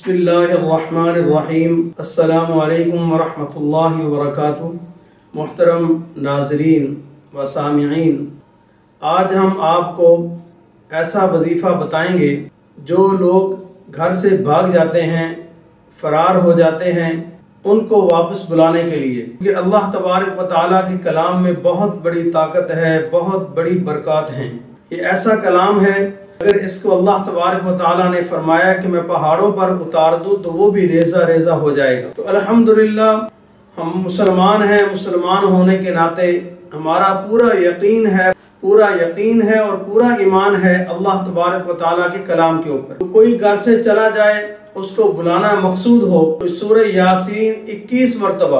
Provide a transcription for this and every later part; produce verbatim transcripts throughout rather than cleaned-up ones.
बिस्मिल्लाहिर्रहमानिर्रहीम। अस्सलामु अलैकुम वरहमतुल्लाहि वबरकातुहू। मुहतरम नाज़रीन व सामिईन, आज हम आपको ऐसा वजीफ़ा बताएंगे जो लोग घर से भाग जाते हैं, फ़रार हो जाते हैं, उनको वापस बुलाने के लिए। क्योंकि अल्लाह तबारक व तआला के कलाम में बहुत बड़ी ताकत है, बहुत बड़ी बरक़ात हैं। ये ऐसा कलाम है, अगर इसको अल्लाह तबारक व तआला ने फरमाया कि मैं पहाड़ों पर उतार दूँ तो वो भी रेज़ा रेज़ा हो जाएगा। तो अल्हम्दुलिल्लाह हम मुसलमान हैं, मुसलमान होने के नाते हमारा पूरा यकीन है पूरा यकीन है और पूरा ईमान है अल्लाह तबारक व तआला के कलाम के ऊपर। तो कोई घर से चला जाए, उसको बुलाना मकसूद हो, तो सूरह यासीन इक्कीस मरतबा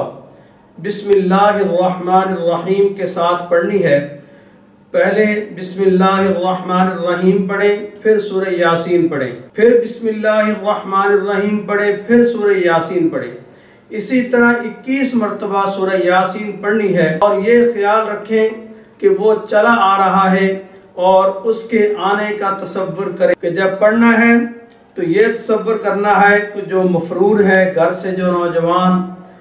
बिस्मिल्लाहिर्रहमानिर्रहीम के साथ पढ़नी है। पहले बिस्मिल्लाहिर्रहमानिर्रहीम पढ़ें, फिर सूरह यासीन पढ़ें, फिर बिस्मिल्लाहिर्रहमानिर्रहीम पढ़ें, फिर सूरह यासीन पढ़ें। इसी तरह इक्कीस मरतबा सूरह यासीन पढ़नी है। और ये ख्याल रखें कि वो चला आ रहा है और उसके आने का तसव्वुर करें कि जब पढ़ना है तो ये तसव्वुर करना है कि जो मफरूर है, घर से जो नौजवान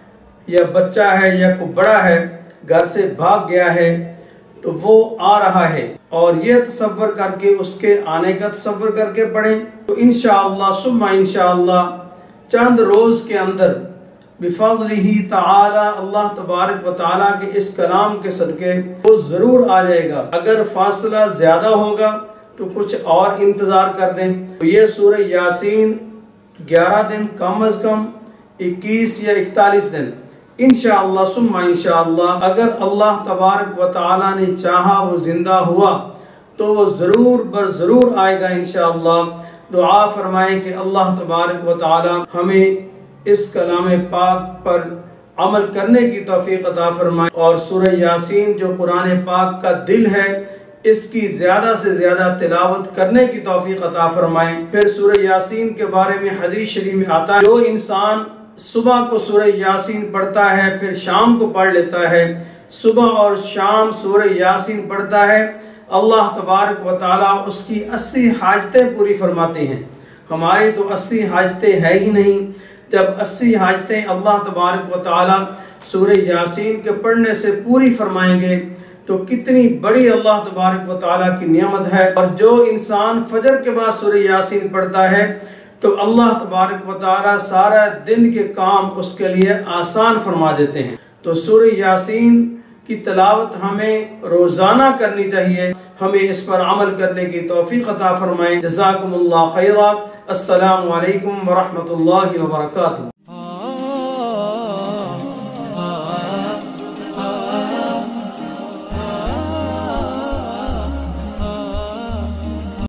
या बच्चा है या कोई बड़ा है घर से भाग गया है, तो वो आ रहा है, और ये तसव्वुर करके उसके आने का तसव्वुर करके पढ़ें। तो इंशाअल्लाह सुम्मा इंशाअल्लाह चंद रोज़ के अंदर बिफज़लिही तआला अल्लाह तबारक व तआला के इस कलाम के सदके वो ज़रूर आ जाएगा। अगर फासला ज़्यादा होगा तो कुछ और इंतज़ार कर दें। तो ये सूरह यासीन ग्यारह दिन, कम अज़ कम इक्कीस या इकतालीस दिन इंशाअल्लाह सुम्मा इंशाअल्लाह, अगर अल्लाह तबारक व तआला ने चाहा वो ज़िंदा हुआ तो वो ज़रूर बर ज़रूर आएगा इंशाअल्लाह। दुआ फरमाएं कि अल्लाह तबारक व तआला हमें इस कलाम पाक पर अमल करने की तौफीक अता फरमाए, और सूरह यासीन जो कुरान पाक का दिल है इसकी ज़्यादा से ज़्यादा तिलावत करने की तौफीक अता फरमाए। फिर सूरह यासीन के बारे में हदीस शरीफ में आता है, जो इंसान सुबह को सूरह यासीन पढ़ता है फिर शाम को पढ़ लेता है, सुबह और शाम सूरह यासीन पढ़ता है, अल्लाह तबारक व तआला उसकी अस्सी हाजतें पूरी फरमाते हैं। हमारी तो अस्सी हाजतें है ही नहीं। जब अस्सी हाजतें अल्लाह तबारक व तआला सूरह यासीन के पढ़ने से पूरी फरमाएंगे तो कितनी बड़ी अल्लाह तबारक व तआला की नियामत है। और जो इंसान फजर के बाद सूरह यासीन पढ़ता है तो अल्लाह तबारक व तआला सारा दिन के काम उसके लिए आसान फरमा देते हैं। तो सूरह यासीन की तिलावत हमें रोज़ाना करनी चाहिए। हमें इस पर अमल करने की तौफीक अता फरमाएं। जज़ाकुमुल्लाह खैरा। अस्सलामु अलैकुम वरहमतुल्लाहि वबरकातुहू।